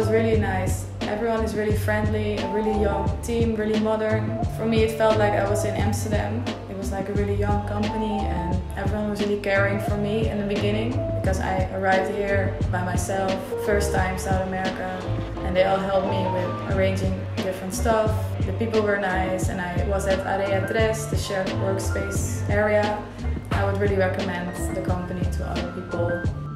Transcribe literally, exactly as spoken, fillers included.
was really nice. Everyone is really friendly, a really young team, really modern. For me it felt like I was in Amsterdam. It was like a really young company and everyone was really caring for me in the beginning because I arrived here by myself, first time South America, and they all helped me with arranging different stuff. The people were nice and I was at Area Tres, the shared workspace area. I would really recommend the company to other people.